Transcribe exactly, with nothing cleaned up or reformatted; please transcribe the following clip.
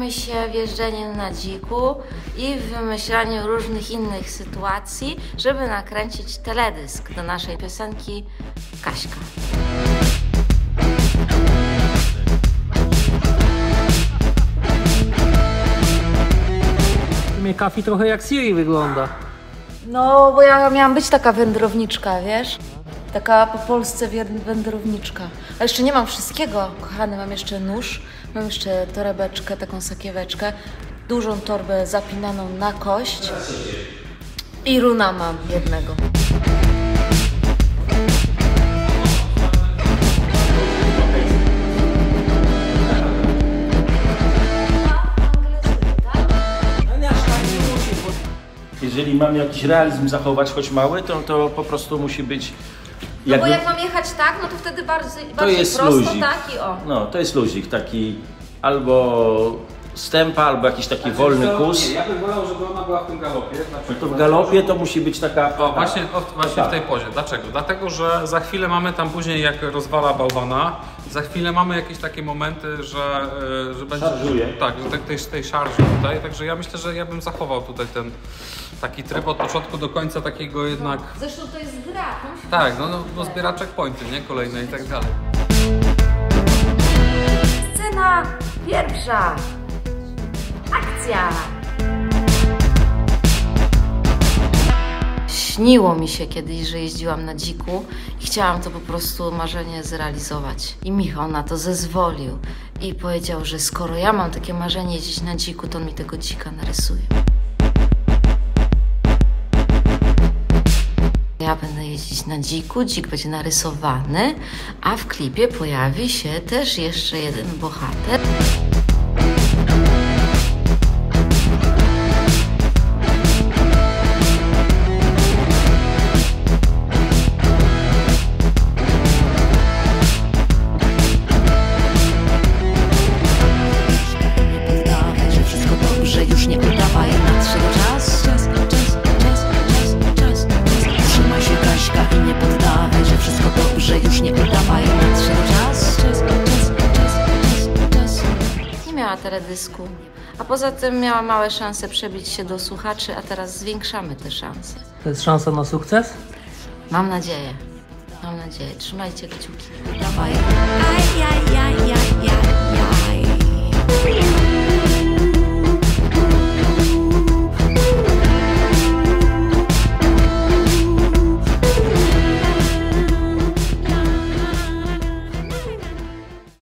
mi się w jeżdżeniu na dziku i w wymyślaniu różnych innych sytuacji, żeby nakręcić teledysk do naszej piosenki Kaśka. W sumie Kafi trochę jak Siri wygląda. No, bo ja miałam być taka wędrowniczka, wiesz? Taka po Polsce wędrowniczka. A jeszcze nie mam wszystkiego, kochany. Mam jeszcze nóż, mam jeszcze torebeczkę, taką sakieweczkę, dużą torbę zapinaną na kość i runa mam jednego. Jeżeli mamy jakiś realizm zachować, choć mały, to, to po prostu musi być... No jakby... bo jak mam jechać tak, no to wtedy bardziej, bardziej to jest prosto, luzik. tak i o. No, to jest luzik, taki albo stępa, albo jakiś taki znaczy, wolny to, kus. Nie, ja bym wolał, żeby ona była w tym galopie. No to w galopie to musi być taka... O, właśnie o, właśnie w tej pozie. Dlaczego? Dlatego, że za chwilę mamy tam później, jak rozwala bałwana, za chwilę mamy jakieś takie momenty, że, że będzie... Szarżuje. Tak, że tej, tej szarży tutaj, także ja myślę, że ja bym zachował tutaj ten taki tryb od początku do końca takiego jednak... No, zresztą to jest gra. To tak, no, no, no zbiera checkpointy, nie? Kolejne i tak dalej. Scena pierwsza. Akcja! Śniło mi się kiedyś, że jeździłam na dziku i chciałam to po prostu marzenie zrealizować. I Michał na to zezwolił i powiedział, że skoro ja mam takie marzenie jeździć na dziku, to on mi tego dzika narysuje. Ja będę jeździć na dziku, dzik będzie narysowany, a w klipie pojawi się też jeszcze jeden bohater. Teledysku. A poza tym miała małe szanse przebić się do słuchaczy, a teraz zwiększamy te szanse. To jest szansa na sukces? Mam nadzieję. Mam nadzieję. Trzymajcie kciuki.